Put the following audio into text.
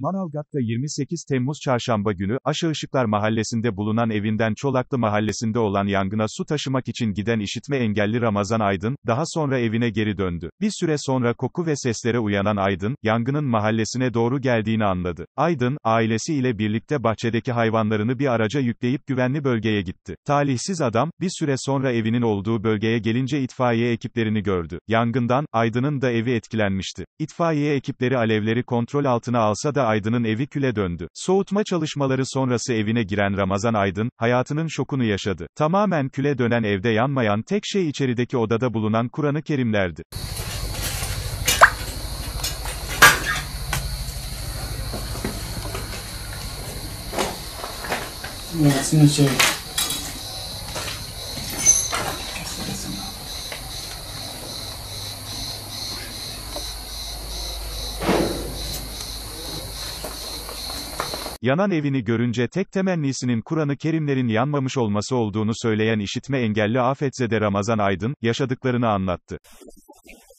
Manavgat'ta 28 Temmuz Çarşamba günü, Aşağışıklar Mahallesi'nde bulunan evinden Çolaklı Mahallesi'nde olan yangına su taşımak için giden işitme engelli Ramazan Aydın, daha sonra evine geri döndü. Bir süre sonra koku ve seslere uyanan Aydın, yangının mahallesine doğru geldiğini anladı. Aydın, ailesi ile birlikte bahçedeki hayvanlarını bir araca yükleyip güvenli bölgeye gitti. Talihsiz adam, bir süre sonra evinin olduğu bölgeye gelince itfaiye ekiplerini gördü. Yangından, Aydın'ın da evi etkilenmişti. İtfaiye ekipleri alevleri kontrol altına alsa da Aydın'ın evi küle döndü. Soğutma çalışmaları sonrası evine giren Ramazan Aydın, hayatının şokunu yaşadı. Tamamen küle dönen evde yanmayan tek şey içerideki odada bulunan Kur'an-ı Kerimlerdi. Yanan evini görünce tek temennisinin Kur'an-ı Kerimlerin yanmamış olması olduğunu söyleyen işitme engelli afetzede Ramazan Aydın, yaşadıklarını anlattı.